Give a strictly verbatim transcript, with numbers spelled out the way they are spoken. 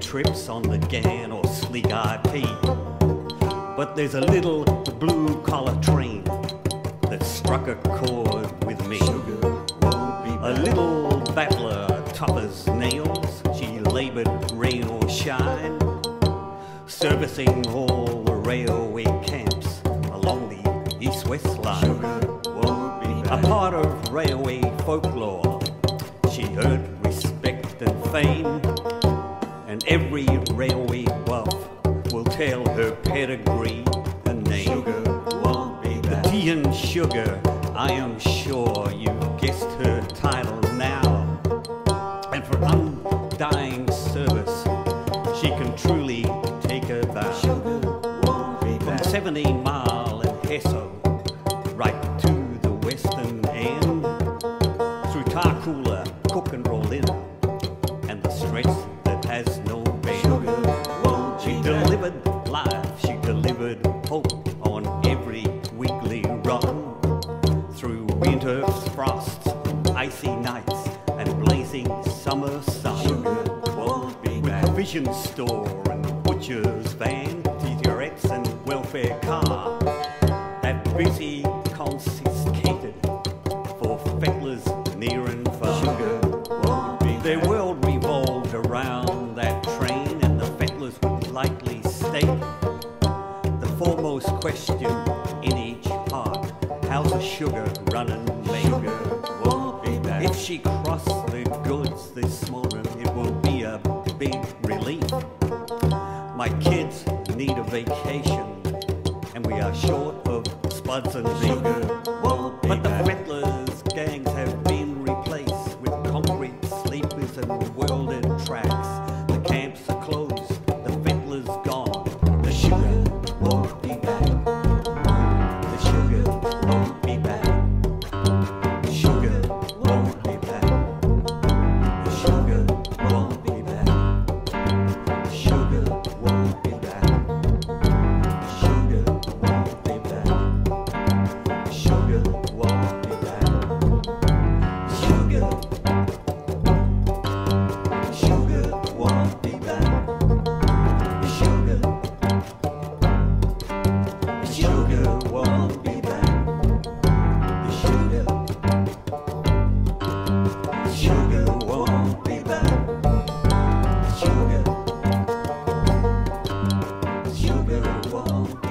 trips on the Gan or Sleek I P. But there's a little blue-collar train that struck a chord with me. A little battler, tough as nails, she laboured rain or shine, servicing all the railway camps along the east-west line. A part of railway folklore, she earned respect and fame, and every railway buff will tell her pedigree and name. The tea and sugar, I am sure you've guessed her title now, and for undying service she can truly take a bow. From seventeen mile and Hesso right to the western end, through Tarcoola, Cook and Rollin, and the stretch that has no bend. She delivered life, she delivered hope on every weekly run, through winter's frosts, icy nights, and blazing summer sun. With provision store and butcher's van, teacherettes and welfare car, that busy confiscated for fettlers near and far. Their world revolved around that train, and the fettlers would likely state the foremost question in each heart: how's the sugar running, mate? If she crossed the goods this morning, it will be a big relief. My kids need a vacation, and we are short of spuds and beef. But the fettlers' gangs have been replaced with concrete sleepers and welded tracks. The camps are closed, the fettlers gone. The sugar won't be back. The sugar won't be back. The sugar won't be back. The sugar won't be back. The sugar won't be back. The sugar won't be back. The sugar won't be back. Sugar. The sugar won't be back. The sugar. The sugar won't be back. The sugar. The sugar won't be back. The sugar. The sugar won't